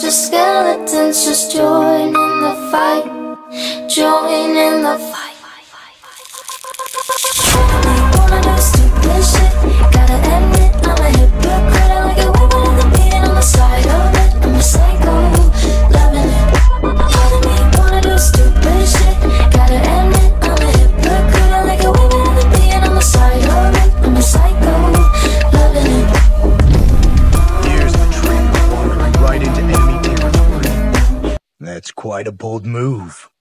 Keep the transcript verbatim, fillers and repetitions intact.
of skeletons just join in the fight. Join in the fight. Wanna do stupid shit. Gotta admit I'm a hypocrite. I like it way more than being on the side of it. I'm a psycho, loving it. Wanna me, wanna do stupid shit. Gotta admit I'm a hypocrite. I like it way more than being on the side of it. I'm a psycho, loving it. Here's the trick, wandering right into enemy territory. That's quite a bold move.